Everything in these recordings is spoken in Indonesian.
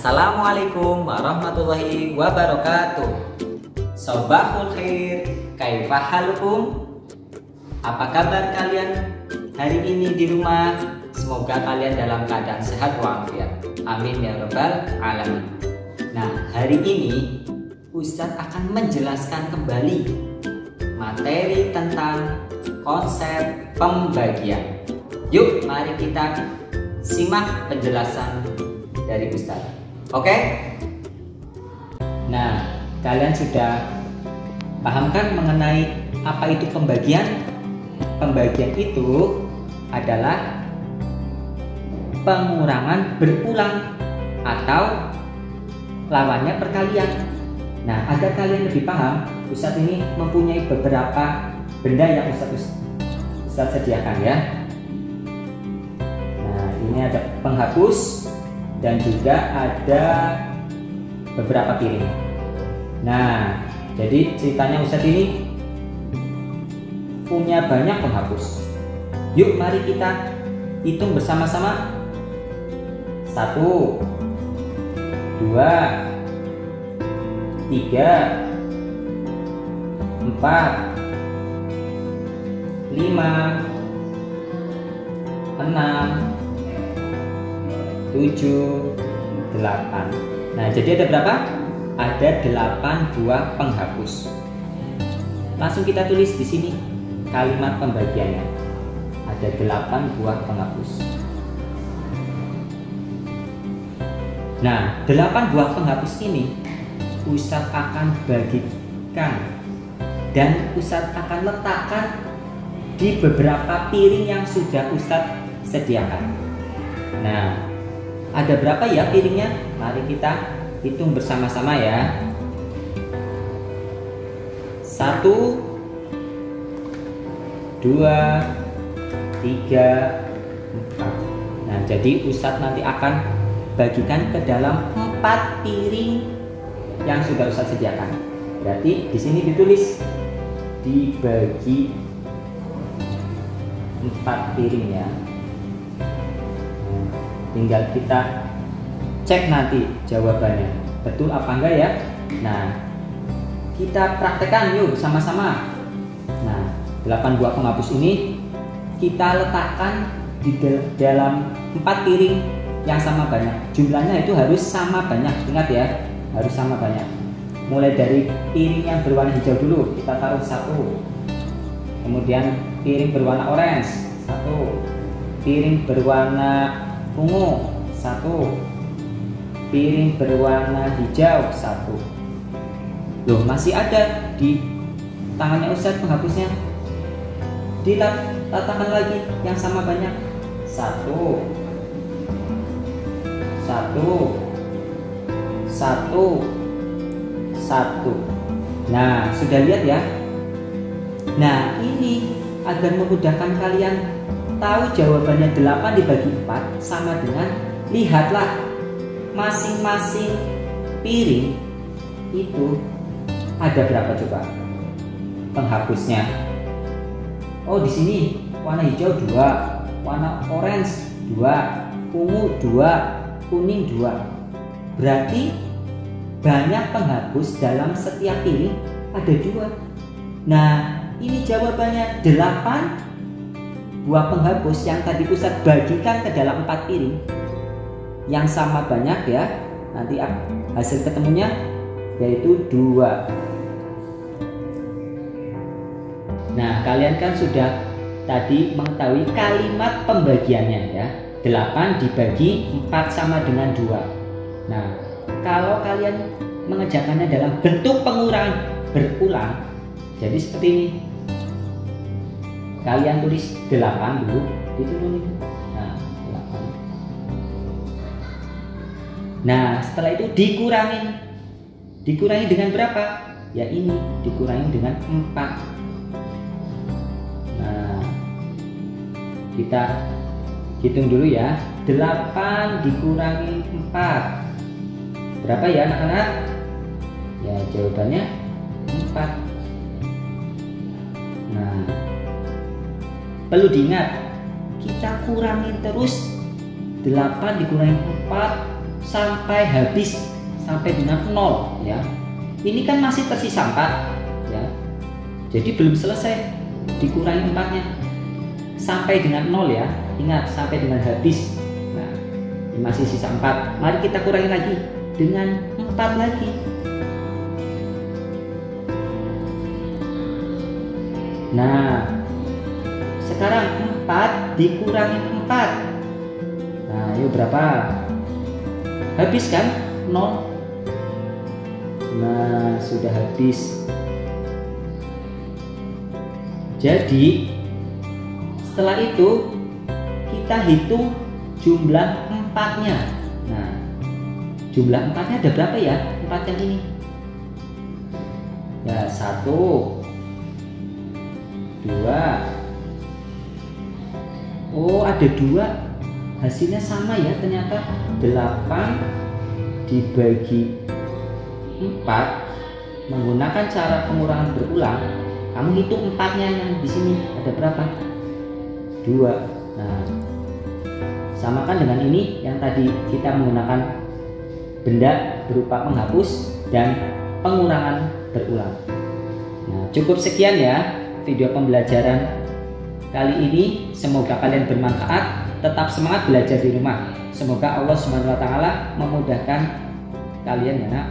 Assalamualaikum warahmatullahi wabarakatuh. Sobahul khair, kaifa halukum? Apa kabar kalian hari ini di rumah? Semoga kalian dalam keadaan sehat walafiat. Amin ya rabbal alamin. Nah, hari ini Ustadz akan menjelaskan kembali materi tentang konsep pembagian. Yuk, mari kita simak penjelasan dari Ustadz. Oke? Nah, kalian sudah paham kan mengenai apa itu pembagian? Pembagian itu adalah pengurangan berulang atau lawannya perkalian. Nah, agar kalian lebih paham, Ustadz ini mempunyai beberapa benda yang Ustadz sediakan ya. Nah, ini ada penghapus dan juga ada beberapa piring. Nah, jadi ceritanya Ustadz ini punya banyak penghapus. Yuk, mari kita hitung bersama-sama. 1, 2, 3, 4, 5, 6, 7, 8. Nah, jadi ada berapa? Ada 8 buah penghapus. Langsung kita tulis di sini kalimat pembagiannya. Ada 8 buah penghapus. Nah, 8 buah penghapus ini Ustadz akan bagikan dan Ustadz akan letakkan di beberapa piring yang sudah Ustadz sediakan. Nah, ada berapa ya piringnya? Mari kita hitung bersama-sama ya. 1, 2, 3, 4. Nah, jadi Ustadz nanti akan bagikan ke dalam 4 piring yang sudah Ustadz sediakan. Berarti di sini ditulis dibagi 4 piring ya. Tinggal kita cek nanti jawabannya betul apa enggak ya. Nah, kita praktekkan yuk bersama-sama. Nah, 8 buah penghapus ini kita letakkan di dalam 4 piring yang sama banyak. Jumlahnya itu harus sama banyak. Ingat ya, harus sama banyak. Mulai dari piring yang berwarna hijau dulu, kita taruh 1. Kemudian piring berwarna orange 1. Piring berwarna ungu 1. Piring berwarna hijau 1. Loh, masih ada di tangannya Ustadz penghapusnya. Diletakkan lagi yang sama banyak. 1, 1, 1, 1. Nah, sudah lihat ya. Nah, ini agar memudahkan kalian tahu jawabannya 8 dibagi 4 sama dengan, lihatlah masing-masing piring itu ada berapa coba penghapusnya. Oh, di sini warna hijau 2, warna orange 2, ungu 2, kuning 2. Berarti banyak penghapus dalam setiap piring ada 2. Nah, ini jawabannya 8 buah penghapus yang tadi Ustadz bagikan ke dalam 4 piring yang sama banyak ya. Nanti hasil ketemunya yaitu 2. Nah, kalian kan sudah tadi mengetahui kalimat pembagiannya ya. 8 dibagi 4 sama dengan 2. Nah, kalau kalian mengerjakannya dalam bentuk pengurangan berulang, jadi seperti ini. Kalian tulis 8 dulu, diturunin. Nah, 8. Nah, setelah itu dikurangi. Dikurangi dengan berapa? Ya ini, dikurangi dengan 4. Nah, kita hitung dulu ya. 8 dikurangi 4. Berapa ya anak-anak? Ya, jawabannya 4. Nah, perlu diingat, kita kurangin terus. 8 dikurangi 4 sampai habis, sampai dengan 0 ya. Ini kan masih tersisa 4 ya. Jadi belum selesai, dikurangi 4-nya sampai dengan 0 ya. Ingat, sampai dengan habis. Nah, ini masih sisa 4. Mari kita kurangi lagi dengan 4 lagi. Nah, sekarang 4 dikurangi 4. Nah, yuk berapa? Habis kan? 0. Nah, sudah habis. Jadi setelah itu kita hitung jumlah 4-nya. Nah, jumlah 4-nya ada berapa ya? 4 yang ini. Ya, 1, 2. Oh, ada 2. Hasilnya sama ya ternyata. 8 dibagi 4 menggunakan cara pengurangan berulang. Kamu hitung 4-nya yang di sini ada berapa? 2. Nah, samakan dengan ini yang tadi kita menggunakan benda berupa penghapus dan pengurangan berulang. Nah, cukup sekian ya video pembelajaran kali ini. Semoga kalian bermanfaat. Tetap semangat belajar di rumah. Semoga Allah Subhanahu wa taala memudahkan kalian ya, Nak.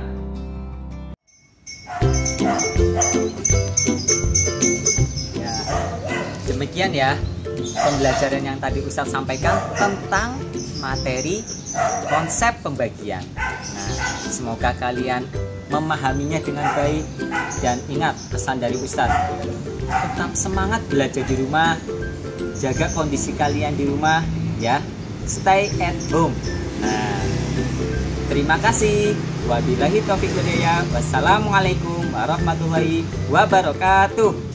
Ya, demikian ya pembelajaran yang tadi Ustadz sampaikan tentang materi konsep pembagian. Nah, semoga kalian memahaminya dengan baik dan ingat pesan dari Ustadz. Tetap semangat belajar di rumah. Jaga kondisi kalian di rumah ya. Stay at home. Nah, terima kasih. Wabillahi taufiq wal hidayah. Wassalamualaikum warahmatullahi wabarakatuh.